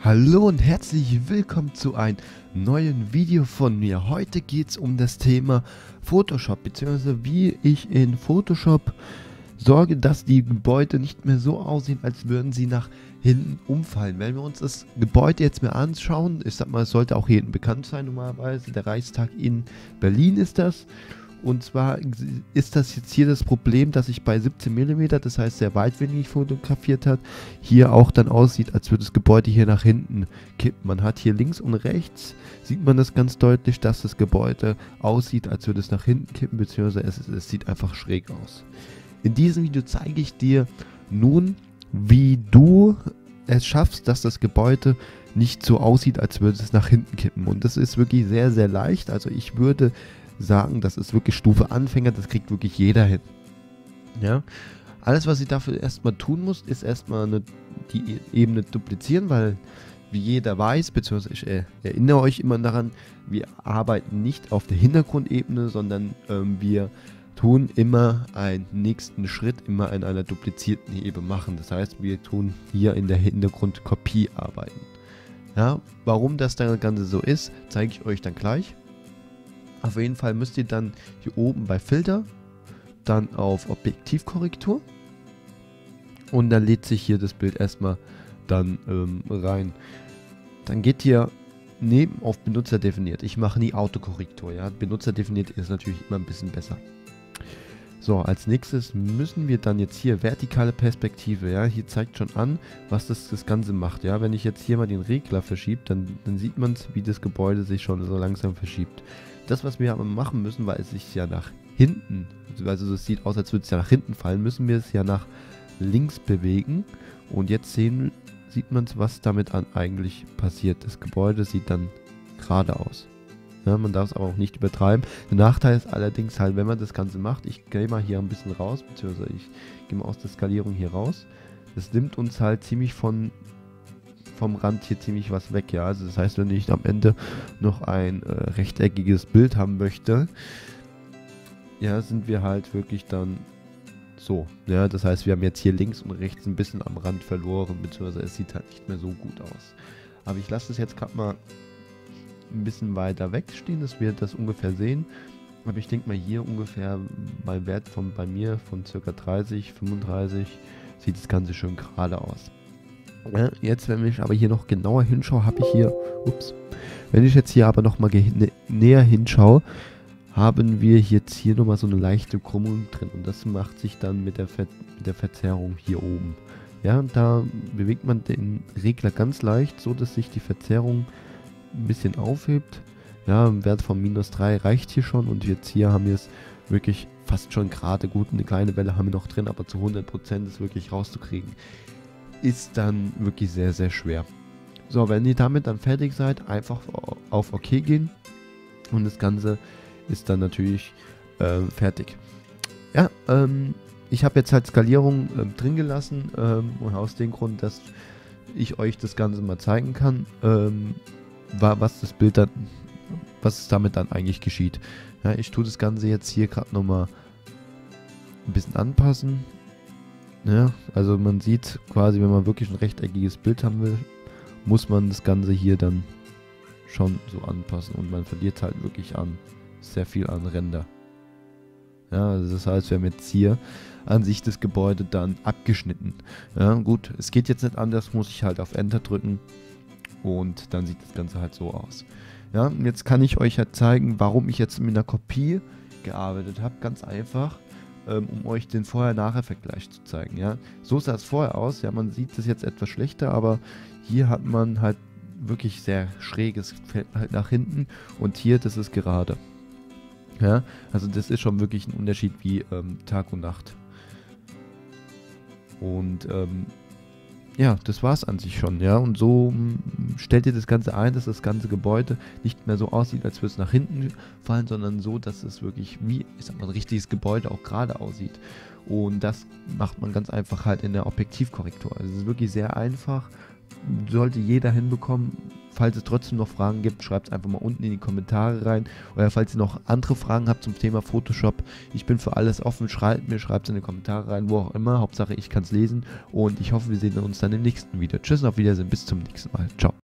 Hallo und herzlich willkommen zu einem neuen Video von mir. Heute geht es um das Thema Photoshop, beziehungsweise wie ich in Photoshop sorge, dass die Gebäude nicht mehr so aussehen, als würden sie nach hinten umfallen. Wenn wir uns das Gebäude jetzt mal anschauen, ich sag mal, es sollte auch jedem bekannt sein normalerweise, der Reichstag in Berlin ist das. Und zwar ist das jetzt hier das Problem, dass ich bei 17 mm, das heißt sehr weitwinklig fotografiert hat, hier auch dann aussieht, als würde das Gebäude hier nach hinten kippen. Man hat hier links und rechts, sieht man das ganz deutlich, dass das Gebäude aussieht, als würde es nach hinten kippen, beziehungsweise es sieht einfach schräg aus. In diesem Video zeige ich dir nun, wie du es schaffst, dass das Gebäude nicht so aussieht, als würde es nach hinten kippen. Und das ist wirklich sehr, sehr leicht. Also ich würde sagen, das ist wirklich Stufe Anfänger, das kriegt wirklich jeder hin. Ja? Alles, was ich dafür erstmal tun muss, ist erstmal die Ebene duplizieren, weil wie jeder weiß, beziehungsweise ich erinnere euch immer daran, wir arbeiten nicht auf der Hintergrundebene, sondern wir tun immer einen nächsten Schritt immer in einer duplizierten Ebene machen. Das heißt, wir tun hier in der Hintergrundkopie arbeiten. Ja? Warum das dann Ganze so ist, zeige ich euch dann gleich. Auf jeden Fall müsst ihr dann hier oben bei Filter, dann auf Objektivkorrektur und dann lädt sich hier das Bild erstmal dann rein. Dann geht ihr neben auf Benutzer definiert. Ich mache nie Autokorrektur, ja. Benutzer definiert ist natürlich immer ein bisschen besser. So, als nächstes müssen wir dann jetzt hier vertikale Perspektive, ja, hier zeigt schon an, was das Ganze macht, ja. Wenn ich jetzt hier mal den Regler verschiebe, dann sieht man es, wie das Gebäude sich schon so langsam verschiebt. Das, was wir aber machen müssen, weil es sich ja nach hinten, also es sieht aus, als würde es ja nach hinten fallen, müssen wir es ja nach links bewegen. Und jetzt sieht man es, was damit eigentlich passiert. Das Gebäude sieht dann gerade aus. Ja, man darf es aber auch nicht übertreiben. Der Nachteil ist allerdings halt, wenn man das Ganze macht, ich gehe mal hier ein bisschen raus, beziehungsweise ich gehe mal aus der Skalierung hier raus. Das nimmt uns halt ziemlich vom Rand hier ziemlich was weg, ja. Also das heißt, wenn ich am Ende noch ein rechteckiges Bild haben möchte, ja, sind wir halt wirklich dann so, ja. Das heißt, wir haben jetzt hier links und rechts ein bisschen am Rand verloren, beziehungsweise es sieht halt nicht mehr so gut aus. Aber ich lasse es jetzt gerade mal ein bisschen weiter weg stehen, dass wir das ungefähr sehen. Aber ich denke mal hier ungefähr bei Wert bei mir von ca. 30, 35 sieht das Ganze schön gerade aus. Ja, jetzt, wenn ich aber hier noch genauer hinschaue, habe ich hier, wenn ich jetzt hier aber noch mal näher hinschaue, haben wir jetzt hier nochmal so eine leichte Krümmung drin und das macht sich dann mit der Verzerrung hier oben. Ja, und da bewegt man den Regler ganz leicht, so dass sich die Verzerrung ein bisschen aufhebt. Ja, ein Wert von -3 reicht hier schon und jetzt hier haben wir es wirklich fast schon gerade gut. Eine kleine Welle haben wir noch drin, aber zu 100% ist wirklich rauszukriegen, ist dann wirklich sehr, sehr schwer. So, wenn ihr damit dann fertig seid, einfach auf OK gehen und das Ganze ist dann natürlich fertig. Ja, ich habe jetzt halt Skalierung drin gelassen und aus dem Grund, dass ich euch das Ganze mal zeigen kann, was damit dann eigentlich geschieht. Ja, ich tue das Ganze jetzt hier gerade nochmal ein bisschen anpassen. Ja, also man sieht quasi, wenn man wirklich ein rechteckiges Bild haben will, muss man das Ganze hier dann schon so anpassen und man verliert halt wirklich sehr viel an Ränder. Ja, also das heißt, wir haben jetzt hier an sich das Gebäude dann abgeschnitten. Ja, gut, es geht jetzt nicht anders, muss ich halt auf Enter drücken und dann sieht das Ganze halt so aus. Ja, und jetzt kann ich euch halt zeigen, warum ich jetzt mit einer Kopie gearbeitet habe. Ganz einfach, um euch den Vorher-Nachher-Vergleich zu zeigen. Ja, so sah es vorher aus. Ja, man sieht das jetzt etwas schlechter, aber hier hat man halt wirklich sehr schräges Feld halt nach hinten und hier, das ist gerade. Ja, also das ist schon wirklich ein Unterschied wie Tag und Nacht. Und ja, das war es an sich schon, ja, und so stellt ihr das Ganze ein, dass das ganze Gebäude nicht mehr so aussieht, als würde es nach hinten fallen, sondern so, dass es wirklich wie, ich sag mal, ein richtiges Gebäude auch gerade aussieht. Und das macht man ganz einfach halt in der Objektivkorrektur. Also es ist wirklich sehr einfach, sollte jeder hinbekommen, falls es trotzdem noch Fragen gibt, schreibt es einfach mal unten in die Kommentare rein. Oder falls ihr noch andere Fragen habt zum Thema Photoshop, ich bin für alles offen, schreibt es in die Kommentare rein, wo auch immer. Hauptsache ich kann es lesen und ich hoffe, wir sehen uns dann im nächsten Video. Tschüss und auf Wiedersehen, bis zum nächsten Mal. Ciao.